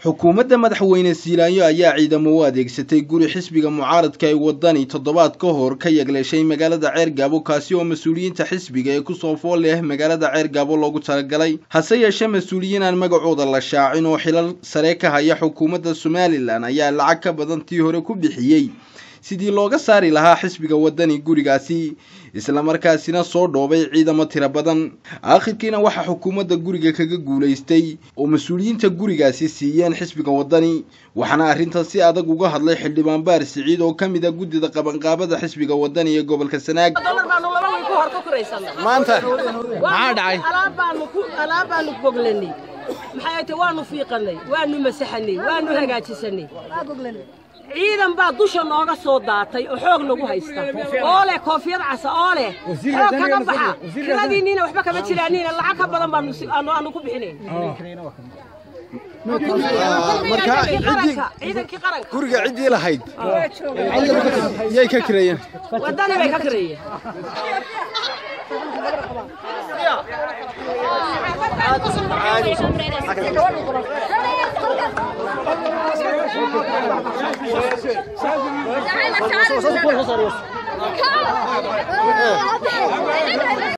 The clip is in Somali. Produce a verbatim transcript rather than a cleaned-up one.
xukuumadda madaxweyne Siilaanyo ayaa ciidamo u adeegsatay guri xisbiga mucaaradka ee wadani toddobaad ka hor ka yagleeshay magaalada Ceergabo kaasi oo mas'uuliyiinta xisbiga ee ku soo fool leh magaalada Ceergabo loogu talagalay hase yeeshee mas'uuliyiin aan magacooda la shaacin oo xilal sare ka haya xukuumadda Somaliland ayaa lacag ka badan tii hore ku bixiyay sidii looga saari lahaa xisbiga wadani gurigaasi isla markaasina soo dhoobay ciidamo tiro badan aakhirkiina waxa xukuumadda guriga kaga guuleystay oo mas'uuliyiinta gurigaasi siiyeen xisbiga wadani waxana arrintaas si adag uga hadlay xildhibaan Baar Siciid oo kamid ah gudida qabanqaabada xisbiga wadani ee gobolka Sanaag maanta maxaa dhacay alaabaanu ku alaabaanu boglanay maxay tahay waanu fiiqanay waanu masaxanay waanu hagaajisanay ciidan baa dusha nooga soo daatay oo xoog nagu haysta oo leh koofiyad cas oo leh xoog kaga baxa kiradiina waxba kama jiraaniina lacag ka badan baan aanu ku bixinay marka ciidankii qaranka guriga cidii lahayd yay ka kireeyeen wadani bay ka kireeyeen Come on!